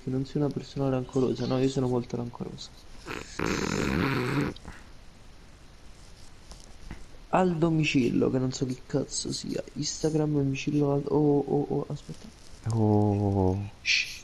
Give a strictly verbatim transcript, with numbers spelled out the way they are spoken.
che non sei una persona rancorosa. No, io sono molto rancorosa. Al domicilio, che non so che cazzo sia. Instagram domicilio al... Oh, oh, oh, aspetta. Oh, Shh.